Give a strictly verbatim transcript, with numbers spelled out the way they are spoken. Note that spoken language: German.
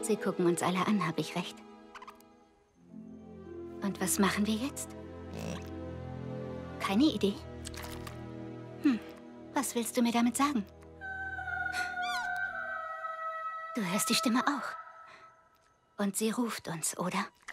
Sie gucken uns alle an, habe ich recht? Und was machen wir jetzt? Keine Idee? Hm, was willst du mir damit sagen? Du hörst die Stimme auch. Und sie ruft uns, oder?